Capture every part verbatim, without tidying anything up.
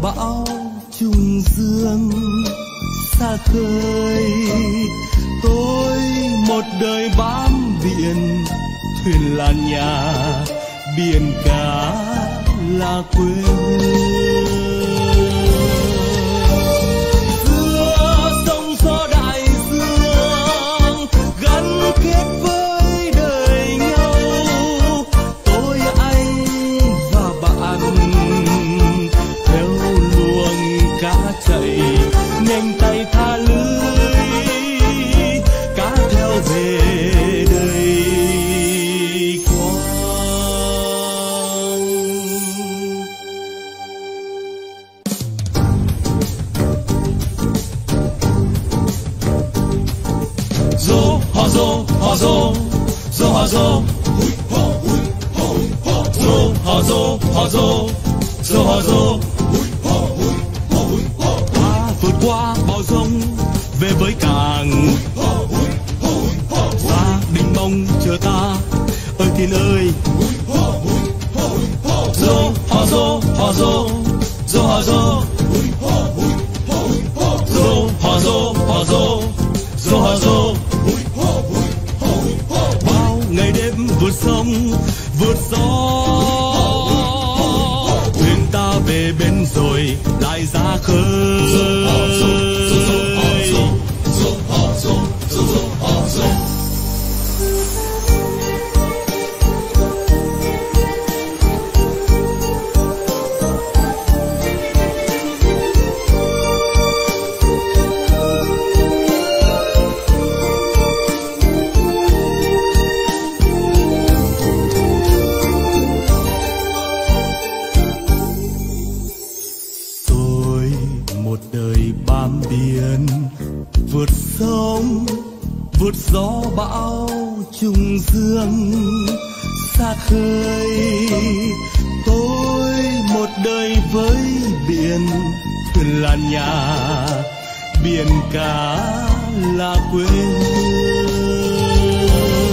bão trùng dương xa khơi. Tôi một đời bám biển, thuyền là nhà, biển cả là quê hương. Xưa sông gió đại dương gắn kết với đời nhau. Tôi anh và bạn theo luồng cá chạy, nhanh tay tha lưới, cá theo về đời quang. Dô hò dô hò dô dô hò dô dô hò dô hò dô dô hò dô. Ta vượt qua bão giông về với cảng, ta đình mong chờ ta ơi thiên ơi. Dô hò dô hò dô dô hò dô dô hò dô hò dô dô hò dô. Bao ngày đêm vượt sông vượt gió, thuyền ta về bên rồi lại ra khơi. Vượt sông vượt gió bão trùng dương xa khơi. Tôi một đời với biển, thuyền là nhà, biển cả là quê hương.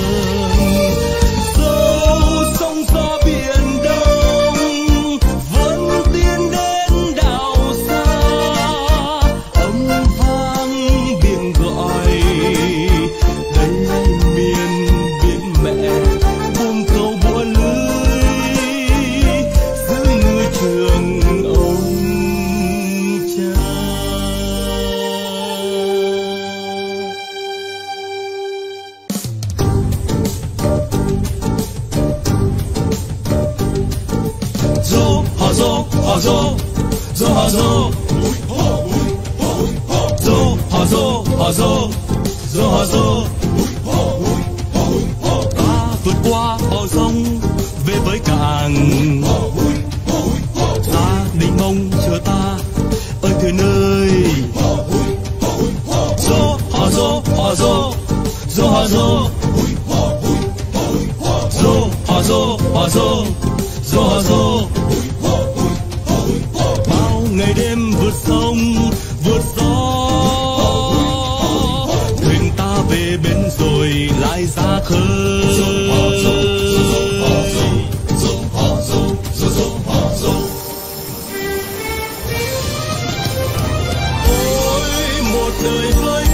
Dẫu sông gió biển đông vẫn tiến đến đảo xa, âm vang biển gọi đây miền biển mẹ, buông câu búa lưới giữ ngư trường ông cha. Dô hò dô hò dô dô hò dô dô hò dô hò dô dô hò dô. Ta vượt qua bão giông về với cảng, ta đình mong chờ ta ơi thuyền ơi. Dô hò dô hò dô dô hò dô dô hò dô hò dô dô hò dô. Bao ngày đêm vượt sông vượt gió, thuyền ta về bên rồi lại ra khơi. Ôi một đời với